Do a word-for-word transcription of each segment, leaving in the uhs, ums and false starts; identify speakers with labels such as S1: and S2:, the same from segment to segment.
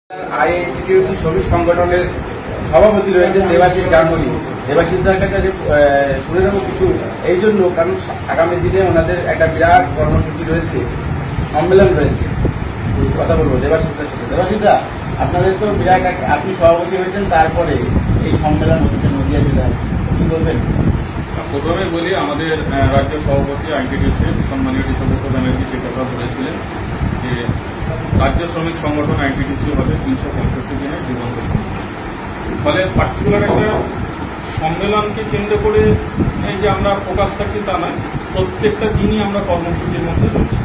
S1: INTTUC শ্রমিক সংগঠনের সভাপতি রয়েছেন দেবাশিস গাঙ্গুলি। দেবাশিসদার কাছে শুনে নেব কিছু, এই জন্য কারণ আগামী দিনে ওনাদের একটা বিরাট কর্মসূচি রয়েছে, সম্মেলন রয়েছে, কথা বলবো দেবাশিসদার সাথে। দেবাশিসদা, আপনাদের তো বিরাট আপনি সভাপতি হয়েছেন, তারপরে এই সম্মেলন হচ্ছে নদিয়া জেলায়, কি বলবেন?
S2: প্রথমে বলি, আমাদের রাজ্য সভাপতি আইএনটিটিউসি সম্মানীয় ঋতব্রত ব্যানার্জি যে কথা বলেছিলেন যে রাজ্য শ্রমিক সংগঠন আইএনটিটিউসি হবে তিনশো পঁয়ষট্টি দিনের জীবন্ত সম্মেলন। ফলে পার্টিকুলার একটা সম্মেলনকে কেন্দ্র করে যে আমরা ফোকাস থাকছি তা নয়, প্রত্যেকটা দিনই আমরা কর্মসূচির মধ্যে রয়েছি।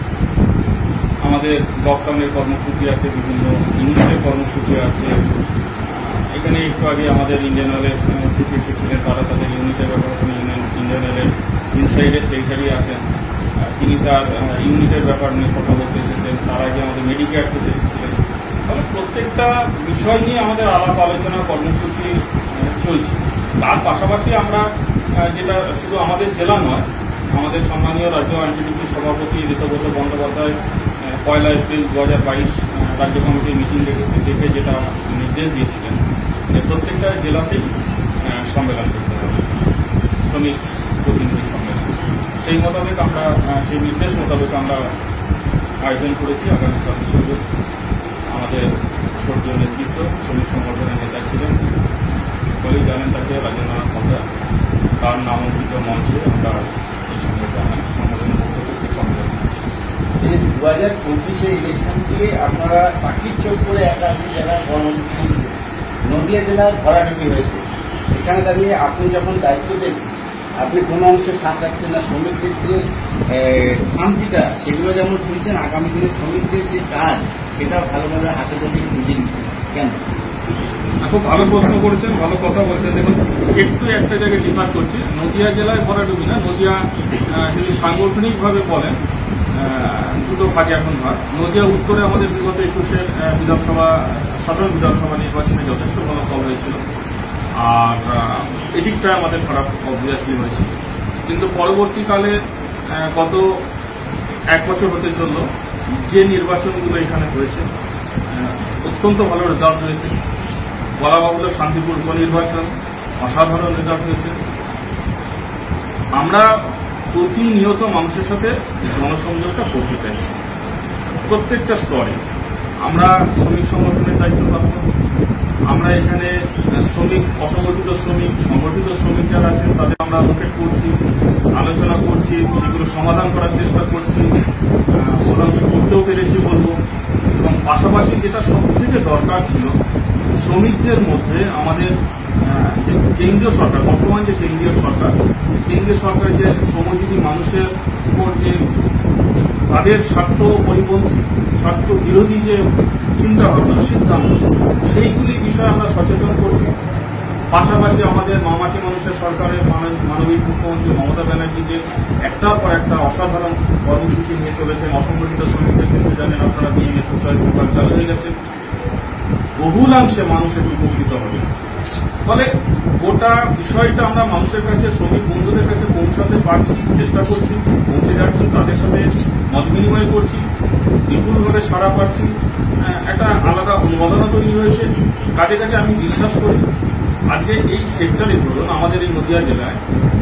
S2: আমাদের লকডাউনের কর্মসূচি আছে, বিভিন্ন ইউনিটের কর্মসূচি আছে। এখানে একটু আগে আমাদের ইন্ডিয়ান অয়েলের থেকে এসেছিলেন, তারা তাদের ইউনিটের ব্যাপারে ইন্ডিয়ান অয়েলের ইনসাইডের সেক্রেটারি আছেন, তিনি তার ইউনিটের ব্যাপার নিয়ে কথা বলতে এসেছেন। তার আগে আমাদের মেডিকেয়ার থেকে এসেছিলেন। ফলে প্রত্যেকটা বিষয় নিয়ে আমাদের আলাপ আলোচনা কর্মসূচি চলছে। তার পাশাপাশি আমরা যেটা শুধু আমাদের জেলা নয়, আমাদের সম্মানীয় রাজ্য আইএনটিটিউসি সভাপতি ঋতব্রত বন্দ্যোপাধ্যায় পয়লা এপ্রিল দু হাজার বাইশ রাজ্য কমিটির মিটিং ডেকে যেটা নির্দেশ দিয়েছিলেন যে প্রত্যেকটা জেলাতেই সম্মেলন করতে হবে, শ্রমিক প্রতিনিধি সম্মেলন। সেই মোতাবেক আমরা সেই নির্দেশ মোতাবেক আমরা আয়োজন করেছি। আগামী ছাব্বিশে আমাদের সর্বীয় নেতৃত্ব শ্রমিক সংগঠনের নেতা ছিলেন, সকলেই জানেন তাকে, রাজেন্দ্রনাথ হালদার। তার নামাঙ্কিত মঞ্চে আমরা এই সম্মেলনের পক্ষ থেকে সম্মেলন করছি।
S1: দু হাজার চব্বিশে ইলেকশনকে আপনারা পাখির চোখ করে একাধিক জেলার কর্মসূচি নিয়েছে, নদিয়া জেলার ভরাডুবি হয়েছে। সেখানে দাঁড়িয়ে আপনি যখন দায়িত্ব পেয়েছেন, আপনি কোনো অংশে ফাঁক রাখছেন না, শ্রমিকদের যে খামতিটা সেগুলো যেমন শুনছেন, আগামী দিনে শ্রমিকদের যে কাজ সেটাও ভালোভাবে হাতে ধরে বুঝে নিচ্ছেন কেন?
S2: খুব ভালো প্রশ্ন করেছেন, ভালো কথা বলছেন। দেখুন, একটু একটা জায়গায় ডিফার করছি। নদিয়া জেলায় ভরাডুবি না, নদিয়া যদি সাংগঠনিকভাবে বলেন দুটো ভাগে এখন ভাগ। নদিয়া উত্তরে আমাদের বিগত একুশের বিধানসভা সাধারণ বিধানসভা নির্বাচনে যথেষ্ট ভালো ফল হয়েছিল, আর এদিকটায় আমাদের খারাপ অবভিয়াসলি হয়েছিল। কিন্তু পরবর্তীকালে গত এক বছর হতে চলল, যে নির্বাচনগুলো এখানে হয়েছে অত্যন্ত ভালো রেজাল্ট হয়েছে। বলা বাহুল্য শান্তিপুর উপনির্বাচন অসাধারণ রেজাল্ট হয়েছে। আমরা প্রতিনিয়ত মানুষের সাথে জনসংযোগটা করতে চাইছি প্রত্যেকটা স্তরে। আমরা শ্রমিক সংগঠনের দায়িত্ব পালন, আমরা এখানে শ্রমিক, অসংগঠিত শ্রমিক, সংগঠিত শ্রমিক যারা আছেন তাদের আমরা লোকেট করছি, আলোচনা করছি, সেগুলো সমাধান করার চেষ্টা করছি, অধিকাংশ করতেও পেরেছি বলবো। এবং পাশাপাশি যেটা সব থেকে দরকার ছিল, শ্রমিকদের মধ্যে আমাদের যে কেন্দ্রীয় সরকার, বর্তমান যে কেন্দ্রীয় সরকার, কেন্দ্রীয় সরকার যে শ্রমজীবী মানুষের উপর যে তাদের স্বার্থ পরিপন্থী, স্বার্থ বিরোধী যে চিন্তা ভাবনা, সিদ্ধান্ত, সেইগুলি বিষয়ে আমরা সচেতন করছি। পাশাপাশি আমাদের মামাটি মানুষের সরকারের মানবিক মুখ্যমন্ত্রী মমতা ব্যানার্জি যে একটার পর একটা অসাধারণ কর্মসূচি নিয়ে চলেছেন, অসংগঠিত শ্রমিকদের কিন্তু জানেন আপনারা, বিএমএ সোশ্যাল প্রোগ্রাম চালু হয়ে গেছে, বহুলাংশে মানুষের উপকৃত হবে। ফলে গোটা বিষয়টা আমরা মানুষের কাছে, শ্রমিক বন্ধুদের কাছে পৌঁছাতে পারছি, চেষ্টা করছি, পৌঁছে যাচ্ছি, তাদের সাথে মত বিনিময় করছি, বিপুলভাবে সাড়া পাচ্ছি, একটা আলাদা অনুমোদনা তৈরি হয়েছে। কাজে কাজে আমি বিশ্বাস করি আজকে এই সেক্টরে ধরুন আমাদের এই নদিয়া জেলায়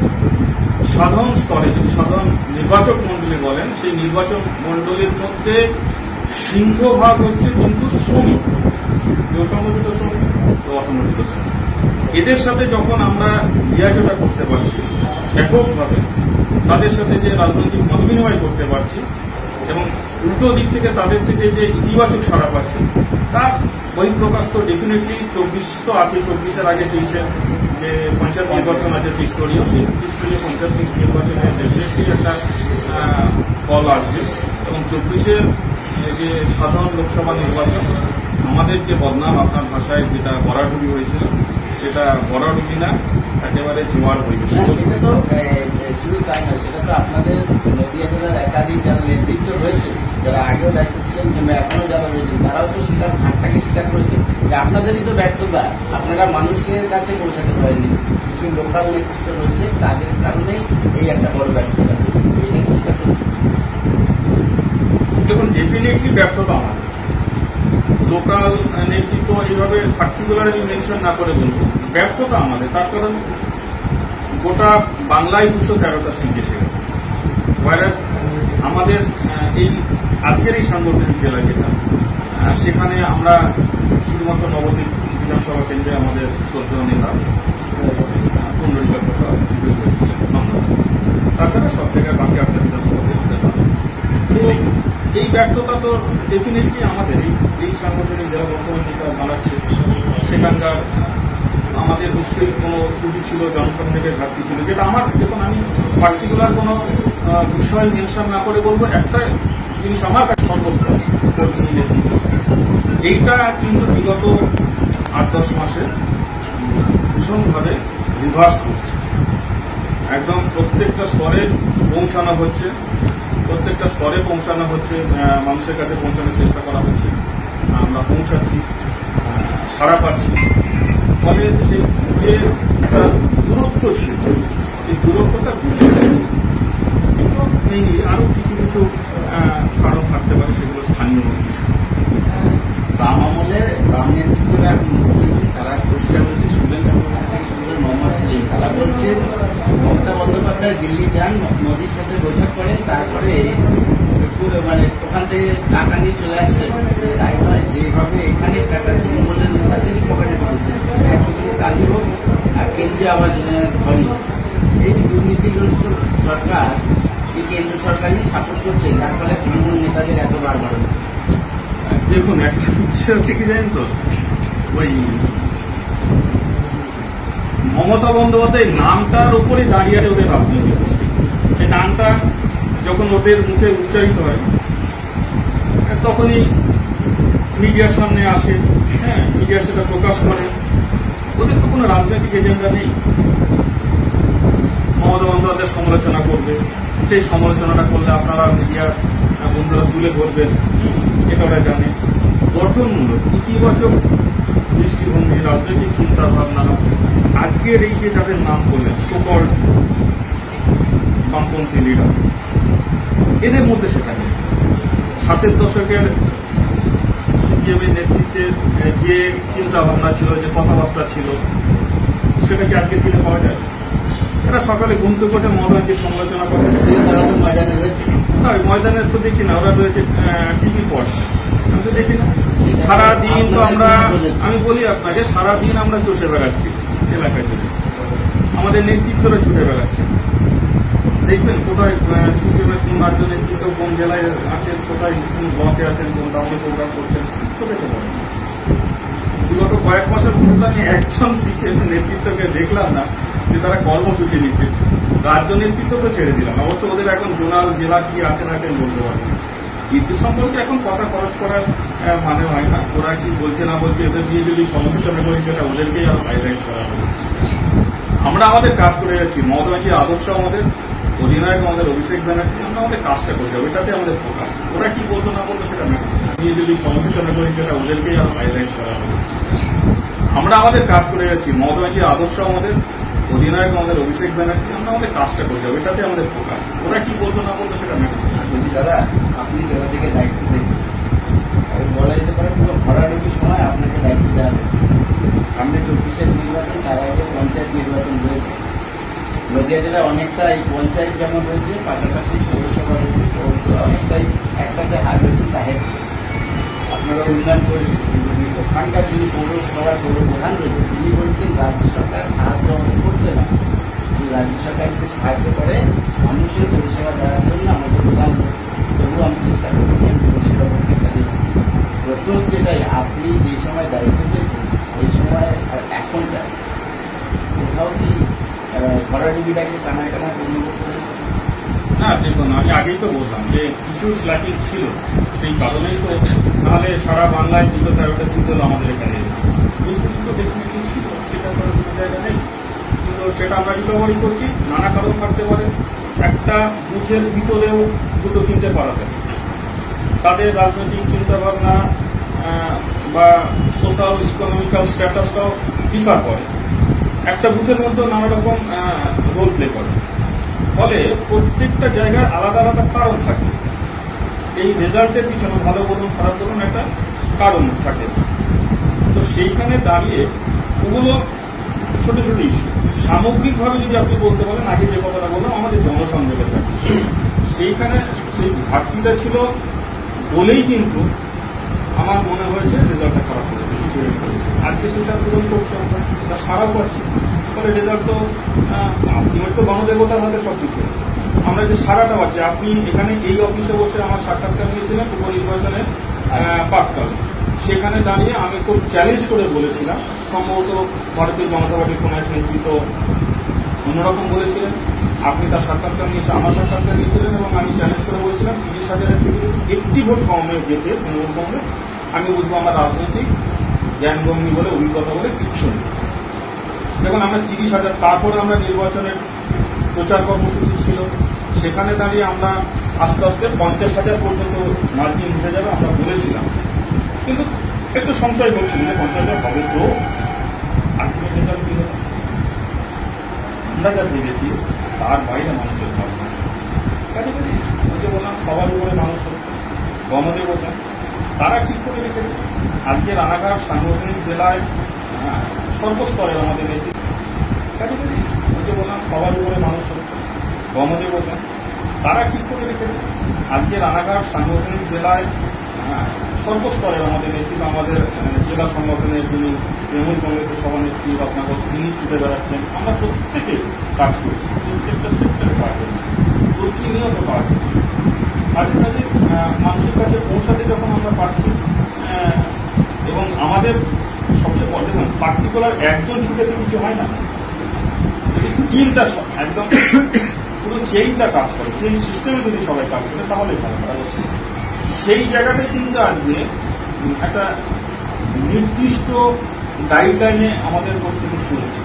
S2: সাধারণ স্তরে, যদি সাধারণ নির্বাচক মন্ডলী বলেন, সেই নির্বাচক মন্ডলীর মধ্যে সিংহভাগ হচ্ছে কিন্তু শ্রমিক, কেউ সংগঠিত শ্রমিক, কেউ অসংগঠিত শ্রমিক। এদের সাথে যখন আমরা লিয়াজোটা করতে পারছি ব্যাপকভাবে, তাদের সাথে যে রাজনৈতিক মত বিনিময় করতে পারছি এবং উল্টো দিক থেকে তাদের থেকে যে ইতিবাচক সাড়া পাচ্ছি, তার বহিঃপ্রকাশ তো ডেফিনেটলি চব্বিশ তো আছে। চব্বিশের আগে তেইশের যে পঞ্চায়েত নির্বাচন আছে ত্রিস্তরীয়, সেই ত্রিস্তরীয় পঞ্চায়েত নির্বাচনে ডেফিনেটলি একটা ফল আসবে। এবং চব্বিশের যে সাধারণ লোকসভা নির্বাচন, আমাদের যে বদনাম আপনার ভাষায় যেটা ভরাডুবি হয়েছিল, সেটা ভরাডুবি না, একেবারে জোয়ার হয়ে গেছে।
S1: সেটা তো শুধু তাই নয়, সেটা তো আপনাদের নদিয়া জেলার একাধিক যারা নেতৃত্ব রয়েছে, যারা আগেও দায়িত্ব ছিলেন কিংবা এখনো যারা রয়েছেন, তারাও তো সেটার ভাগটাকে স্বীকার করেছে যে আপনাদেরই তো ব্যর্থতা, আপনারা মানুষের কাছে পৌঁছাতে পারেননি। কিছু লোকাল নেতৃত্ব রয়েছে, তাদের কারণেই এই একটা বড় ব্যর্থতা। এটা কি স্বীকার করছে?
S2: দেখুন, ডেফিনেটলি ব্যর্থতা আমাদের। লোকাল নেতৃত্ব এইভাবে পার্টিকুলার আমি মেনশন না করে বলবো ব্যর্থতা আমাদের, তার কারণ গোটা বাংলায় দুশো তেরোটা সিট এসে গেল। ভাইরাস আমাদের এই আজকের এই সাংগঠনিক জেলা যেটা, সেখানে আমরা শুধুমাত্র নবদ্বীপ বিধানসভা কেন্দ্রে আমাদের শ্রদ্ধেয় নেতা কুণ্ডলীকা প্রসাদ হয়েছিলেন, তাছাড়া সব জায়গায় বাকি আপনার বিধানসভা কেন্দ্রে। তো এই ব্যর্থতা তো ডেফিনেটলি আমাদের এই এই সাংগঠনিক জেলা বর্তমান যেটা দাঁড়াচ্ছে, সেখানকার আমাদের নিশ্চয়ই কোনো ত্রুটি ছিল, জনসংযোগের ঘাটতি ছিল, যেটা আমার দেখুন আমি পার্টিকুলার কোনো বিষয় মেনশন না করে বলবো একটা জিনিস আমার কাছে সর্বস্তর কর্মী নেতৃত্ব, এইটা কিন্তু বিগত আট দশ মাসে ভীষণভাবে রিভার্স করছে। একদম প্রত্যেকটা স্তরে পৌঁছানো হচ্ছে, প্রত্যেকটা স্তরে পৌঁছানো হচ্ছে, মানুষের কাছে পৌঁছানোর চেষ্টা করা হচ্ছে, আমরা পৌঁছাচ্ছি, সাড়া পাচ্ছি। ফলে সেই যে একটা দূরত্ব ছিল, সেই দূরত্বটা বুঝে গেছে। কিন্তু মেইনলি আরো কিছু কিছু কারণ থাকতে পারে, সেগুলো স্থানীয় বিষয়।
S1: বাম আমলে বাম নেতৃত্বরা এখন বলছেন, তারা পরিষ্কার বলছে, সুবেন চক্রবর্তী থেকে শুরু করে মোহাম্মদ সেলিম, তারা বলছেন মমতা বন্দ্যোপাধ্যায় দিল্লি যান, মোদীর সাথে বৈঠক করেন, তারপরে মানে ওখান থেকে টাকা নিয়ে চলে আসছে। তাই নয়, যেভাবে এখানে টাকা তৃণমূলের নেতাদেরই পকেটে পড়েছে, একশো কোটি কাজী হোক আর কেন্দ্রীয় আবাস যোজনার ঘরই হোক, এই দুর্নীতিগ্রস্ত সরকার এই কেন্দ্র সরকারই সাপোর্ট করছে, যার ফলে তৃণমূল নেতাদের এত বারবার।
S2: দেখুন একটা বিষয় হচ্ছে কি জানেন তো, ওই মমতা বন্দ্যোপাধ্যায় নামটার উপরে দাঁড়িয়ে আছে ওদের রাজনৈতিক গোষ্ঠী। এই নামটা যখন ওদের মুখে উচ্চারিত হয় তখনই মিডিয়ার সামনে আসে, হ্যাঁ মিডিয়া সেটা প্রকাশ করে। ওদের তো কোনো রাজনৈতিক এজেন্ডা নেই। মমতা বন্দ্যোপাধ্যায় সমালোচনা করবে, সেই সমালোচনাটা করলে আপনারা মিডিয়ার বন্ধুরা তুলে ধরবেন, এটা ওরা জানে। গঠনমূলক ইতিবাচক দৃষ্টিভঙ্গি, রাজনৈতিক চিন্তা ভাবনা, আজকের এই যে যাদের নাম করলেন সকল বামপন্থী লিডার, এদের মধ্যে সেটা নেই। ষাটের দশকের সিপিএমের নেতৃত্বের যে চিন্তা ভাবনা ছিল, যে কথাবার্তা ছিল, সেটা কি আজকের দিনে পাওয়া যায়? এরা সকালে ঘুম থেকে উঠে ময়দানকে সমালোচনা করে,
S1: ময়দানে রয়েছে,
S2: তাই ময়দানে তো দেখি না, ওরা রয়েছে টিভি পড়ছে, আমি তো দেখি না। সারাদিন তো আমরা, আমি বলি আপনাকে, সারাদিন আমরা চষে বেড়াচ্ছি এলাকায়, চলে আমাদের নেতৃত্বরা ছুটে বেড়াচ্ছে। দেখবেন কোথায় সিপিএমের কোন রাজ্য নেতৃত্ব কোন জেলায় আছেন, কোথায় কোন ব্লকে আছেন, কোন টাউনে প্রোগ্রাম করছেন, চোখে তো বলেন। বিগত কয়েক মাসের মধ্যে আমি একজন সিপিএমের নেতৃত্বকে দেখলাম না যে তারা কর্মসূচি নিচ্ছে। রাজ্য নেতৃত্ব তো ছেড়ে দিলাম, অবশ্য ওদের এখন জোনাল জেলা কি আছেন আছেন বলতে পারবেন। কিন্তু সম্পর্কে এখন কথা খরচ করার মানে হয় না। ওরা কি বলছে না বলছে, এদের দিয়ে যদি সমালোচনা করি সেটা ওদেরকেই আরো হাইলাইট করা হবে। আমরা আমাদের কাজ করে যাচ্ছি, মমতা ব্যানার্জির আদর্শ আমাদের, অধিনায়ক আমাদের অভিষেক ব্যানার্জি, আমরা আমাদের কাজটা করে যাবো, এটাতে আমাদের ফোকাস। ওরা কি বলতো না বলতো সেটা না, দিয়ে যদি সমালোচনা করি সেটা ওদেরকেই আরো হাইলাইট করা হবে। আমরা আমাদের কাজ করে যাচ্ছি, মমতা ব্যানার্জির আদর্শ আমাদের, অধিনায়ক আমাদের অভিষেক ব্যানার্জি, আমরা আমাদের কাজটা করে যাবো, এটাতে আমাদের ফোকাস। ওরা কি বলতো না বলতো সেটা না।
S1: বলছি দাদা, আপনি জেলা থেকে দায়িত্ব পেয়েছেন, বলা যেতে পারে পুরো ভরাডুবির সময় আপনাকে দায়িত্ব দেওয়া হয়েছে। সামনে চব্বিশের নির্বাচন, তার আগে পঞ্চায়েত নির্বাচন রয়েছে। নদিয়া জেলায় অনেকটা এই পঞ্চায়েত যেমন রয়েছে, পাশাপাশি পৌরসভা রয়েছে, পৌরসভা অনেকটাই একটাতে হার রয়েছে, তাহের আপনারা উন্নয়ন করেছেন। কিন্তু ওখানকার যিনি পৌরসভার পৌর প্রধান রয়েছে, তিনি বলছেন রাজ্য সরকার সাহায্য আমাদের করছে না, রাজ্য সরকার যদি সাহায্য করে মানুষের পরিষেবা দেওয়ার জন্য আমাদের প্রধান, তবুও আমি চেষ্টা করছি, আমি পরিষেবা করতে পারি। প্রশ্ন হচ্ছে এটাই, আপনি যে সময় দায়িত্ব পেয়েছেন সেই সময় এখনটা কোথাও কি ভরাডুবিটাকে কানায় কানায় পরিণত করেছে?
S2: না দেখুন, আমি আগেই তো বললাম যে কিছু স্ল্যাকিং ছিল, সেই কারণেই তো, নাহলে সারা বাংলায় দুশো তেরোটা সিট হলো আমাদের এখানে। কিন্তু কিন্তু ডেফিনেটলি ছিল, সেটা করার কোনো জায়গা নেই। কিন্তু সেটা আমরা রিকভারি করছি, নানা কারণ থাকতে পারে। একটা বুথের ভিতরেও দুটো তিনটে পাড়া থাকে, তাদের রাজনৈতিক চিন্তাভাবনা বা সোশ্যাল ইকোনমিক্যাল স্ট্যাটাসটাও ডিফার করে। একটা বুথের মধ্যে নানা রকম রোল প্লে করে, ফলে প্রত্যেকটা জায়গায় আলাদা আলাদা কারণ থাকে। এই রেজাল্টের পিছনে, ভালো বলুন খারাপ বলুন, একটা কারণ থাকে। তো সেইখানে দাঁড়িয়ে ওগুলো ছোট ছোট ইস্যু, সামগ্রিকভাবে যদি আপনি বলতে বলেন, আগে যে কথাটা বললাম আমাদের জনসংযোগের ঘাটতি, সেইখানে সেই ঘাটতিটা ছিল বলেই কিন্তু আমার মনে হয়েছে রেজাল্টটা খারাপ করেছে, আজকে সেটা পূরণ করছে, আমরা তা সারাও পাচ্ছি। ফলে রেজাল্ট তো আলটিমেট তো গণদেবতার হাতে সব কিছু, আমরা যে সারাটা পাচ্ছি। আপনি এখানে এই অফিসে বসে আমার সাক্ষাৎকার নিয়েছিলেন উপনির্বাচনের প্রাক্কালে, সেখানে দাঁড়িয়ে আমি খুব চ্যালেঞ্জ করে বলেছিলাম, সম্ভবত ভারতীয় জনতা পার্টির কোন এক নেতৃত্ব অন্যরকম বলেছিলেন, আপনি তার সাক্ষাৎকার নিয়েছেন, আমার সাক্ষাৎকার নিয়েছিলেন, এবং আমি চ্যালেঞ্জ করে বলেছিলাম তিরিশ হাজারের থেকে একটি ভোট কমে যেতে তৃণমূল কংগ্রেস, আমি বুঝবো আমার রাজনৈতিক জ্ঞানগম্যি বলে, অভিজ্ঞতা বলে কিচ্ছু নেই। দেখুন আমরা তিরিশ হাজার, তারপরে আমরা নির্বাচনের প্রচার কর্মসূচি ছিল, সেখানে দাঁড়িয়ে আমরা আস্তে আস্তে পঞ্চাশ হাজার পর্যন্ত মার্জিন উঠে যাবে আমরা বলেছিলাম, কিন্তু একটু সংশয় করছিল যে পঞ্চাশ হাজার হবে তো আলটিমেট রেজাল্ট কি হবে। আমরা যা ভেবেছি তার বাইরে মানুষের ভাবনা, কাজে কাজে ওই যে বললাম সবার উপরে মানুষ গণদেবতা, তারা ঠিক করে রেখেছে। আজকে রানাঘাট সাংগঠনিক জেলায় সর্বস্তরে আমাদের নেতৃত্ব, কাজে কাজে ওই যে বললাম সবার উপরে মানুষ গণদেবতা, তারা ঠিক করে রেখেছে। আজকে রানাঘাট সাংগঠনিক জেলায় সর্বস্তরে আমাদের নেতৃত্ব, আমাদের জেলা সংগঠনের যিনি তৃণমূল কংগ্রেসের সভানেত্রী রত্নাকর, তিনি ছুটে বেড়াচ্ছেন, আমরা প্রত্যেকে কাজ করছি, প্রত্যেকটা সেক্টরে কাজ করছি, প্রতিনিয়ত কাজ করছি। কাজে কাজে মানুষের কাছে পৌঁছাতে যখন আমরা পারছি, এবং আমাদের সবচেয়ে বড় দেখুন পার্টিকুলার একজন ছুটেতে কিছু হয় না, যদি টিমটা একদম পুরো চেইনটা কাজ করে, সেই সিস্টেমে যদি সবাই কাজ করে তাহলে ভালো হয়। সেই জায়গাটায় কিন্তু আজকে একটা নির্দিষ্ট গাইডলাইনে আমাদের প্রত্যেকে চলছে,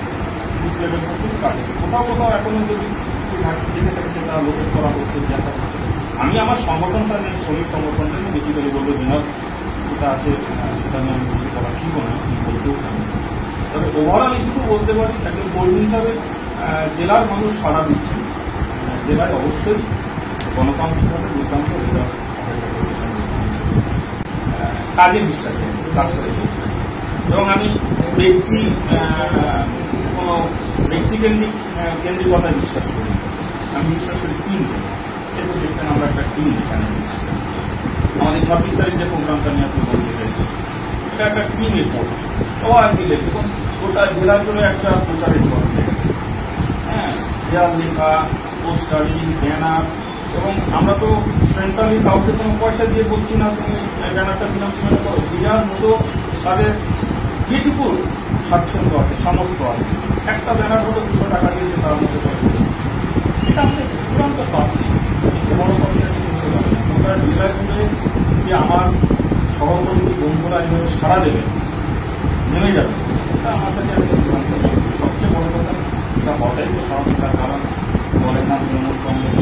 S2: কোথাও কোথাও এখনো যদি ঘাটতি থেকে থাকে সেটা লোকেট করা হচ্ছে, দেখা হচ্ছে। আমি আমার সংগঠনটা নিয়ে, শ্রমিক সংগঠনটা নিয়ে বেশি করে বলবো, যেটা যেটা আছে সেটা নিয়ে আমি বেশি করা ঠিক না, আমি বলতেও চাই। তবে ওভারঅল এইটুকু বলতে পারি, একজন কর্মী হিসাবে জেলার মানুষ সাড়া দিচ্ছেন, জেলায় অবশ্যই গণতান্ত্রিকভাবে দুর্দান্ত রেজাল্ট, কাজে বিশ্বাসে কাজ করে চলছে। এবং আমি ব্যক্তি কোন ব্যক্তি কেন্দ্রিক কেন্দ্রিকতায় বিশ্বাস করি, আমি বিশ্বাস করি টিমকে। এরপর দেখছেন আমরা একটা টিম এখানে আমাদের ছাব্বিশ তারিখ যে প্রোগ্রামটা নিয়ে আপনি বলতে চাইছেন, এটা একটা টিম এফোর্ট, সবাই মিলে। দেখুন গোটা জেলা জুড়ে একটা প্রচারের ঝড় উঠে গেছে, হ্যাঁ, দেয়াল লেখা, পোস্টারিং, ব্যানার, এবং আমরা তো সেন্ট্রালি কাউকে কোনো পয়সা দিয়ে বলছি না তুমি ব্যানারটা দিলাম তুমি করো, যে যার মতো তাদের যেটুকু স্বাচ্ছন্দ্য আছে, সামর্থ্য আছে, একটা ব্যানার হলো দুশো টাকা দিয়েছে তার মধ্যে করে, এটা আমাদের চূড়ান্ত প্রাপ্তি। বড় কথা গোটা জেলা জুড়ে যে আমার সহকর্মী বন্ধুরা এইভাবে সাড়া দেবে, নেমে যাবে, এটা আমার কাছে একটা চূড়ান্ত প্রাপ্তি। সবচেয়ে বড় কথা এটা হওয়াটাই তো স্বাভাবিক, তার কারণ বলেন না তৃণমূল কংগ্রেস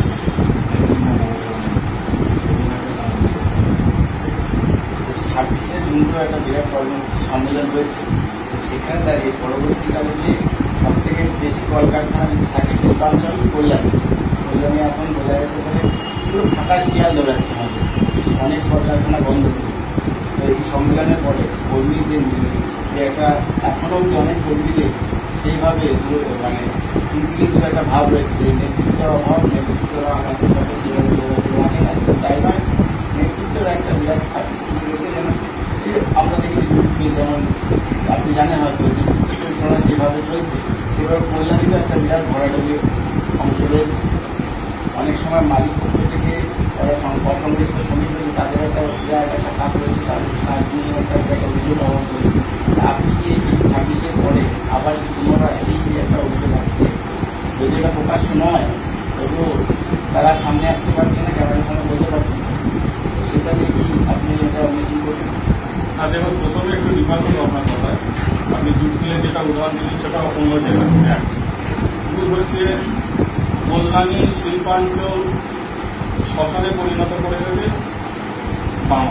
S1: ছাব্বিশে জুনটা একটা বিরাট কর্মসূচি সম্মেলন রয়েছে, সেখানে দাঁড়িয়ে পরবর্তীকালে যে সব থেকে বেশি কলকারখানা থাকে শিল্পাঞ্চল কল্যাণ, কল্যাণে এখন বোঝা যেতে পারে পুরো ফাঁকা শিয়াল দৌড়াচ্ছে আমাদের, অনেক কলকারখানা বন্ধ করেছে। তো এই সম্মেলনের পরে কর্মীদের নিয়ে যে একটা এখনও যে অনেক কর্মীদের সেইভাবে মানে কিন্তু কিন্তু একটা ভাব রয়েছে যে নেতৃত্বের অভাব, নেতৃত্বরা আমাদের সাথে সেভাবে যোগাযোগ রাখে না, তাই নয় নেতৃত্বের একটা বিরাট ঘাটতি রয়েছে। যেন আমরা দেখি যেমন আপনি জানেন হয়তো যে যেভাবে চলছে সেভাবে কল্যাণীতে একটা বিরাট ভরাডুবির অংশ রয়েছে। অনেক সময় মালিক পক্ষ থেকে তারা অসংগঠিত শ্রমিক রয়েছে, তাদের একটা বিরাট একটা কাজ রয়েছে, তাদের কাজ নিয়ে একটা একটা অভিযোগ অভাব রয়েছে। আপনি কি এই ছাব্বিশের পরে আবার পুনরায় এই যে একটা অভিযোগ আসছে, যদি এটা প্রকাশ্য নয় তবুও তারা সামনে আসতে পারছে না, ক্যামেরার সামনে বলতে পারছে না, সেটা নিয়ে কি আপনি এটা মিটিং করবেন?
S2: না দেখুন, প্রথমে একটু ডিফারেন্স হলো আপনার কথায়, আপনি জুট মিলের যেটা উদাহরণ দিলেন সেটা অন্য জায়গায় এক দুই হচ্ছে কল্যাণী শিল্পাঞ্চল শ্মশানে পরিণত করে দেবে বাম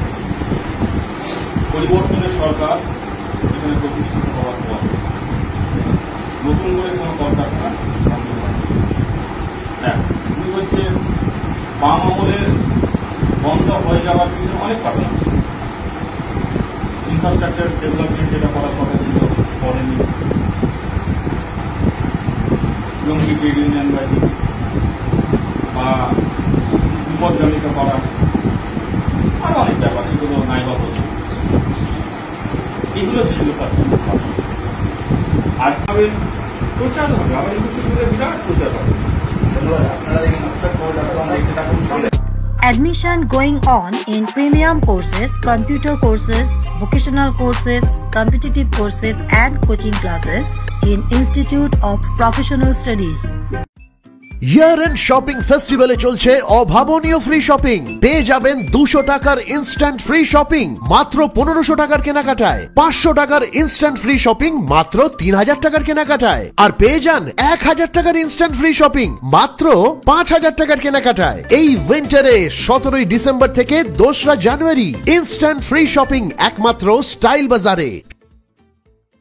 S2: পরিবর্তনের সরকার এখানে প্রতিষ্ঠিত হওয়ার পর নতুন করে কোনো কলকারখানা বন্ধ করে এক দুই হচ্ছে বাম আমলের বন্ধ হয়ে যাওয়ার পিছনে অনেক কারণ আছে। ইনফ্রাস্ট্রাকচার ডেভেলপমেন্ট যেটা করার কথা ছিল করেনি, জঙ্গি ট্রেড ইউনিয়ন বাজি বা বিপদগামিতা করা, আরো অনেক ব্যাপার সেগুলো নাই বা বলছে, এগুলো ছিল তার। আজ ভাবে প্রচার হবে, আবার ইউনিভার্সিটিতে বিরাট প্রচার হবে।
S1: ধন্যবাদ। আপনারা দেখেন আপনার খবর আমরা একটু থাকুন সামনে।
S3: Admission going on in premium courses, computer courses, vocational courses, competitive courses and coaching classes in Institute of Professional Studies.
S4: Year end shopping ফেস্টিভ্যালে চলছে অভাবনীয় ফ্রি শপিং। পেয়ে যাবেন দুশো টাকার ইনস্ট্যান্ট ফ্রি শপিং মাত্র পনেরোশো টাকার কেনাকাটায়, পাঁচশো টাকার ইনস্ট্যান্ট ফ্রি শপিং মাত্র তিন হাজার টাকার কেনাকাটায়, আর পেয়ে যান এক হাজার টাকার ইনস্ট্যান্ট ফ্রি শপিং মাত্র পাঁচ হাজার টাকার কেনাকাটায়। এই উইন্টারে সতেরোই ডিসেম্বর থেকে দোসরা জানুয়ারি ইনস্ট্যান্ট ফ্রি শপিং একমাত্র স্টাইল বাজারে।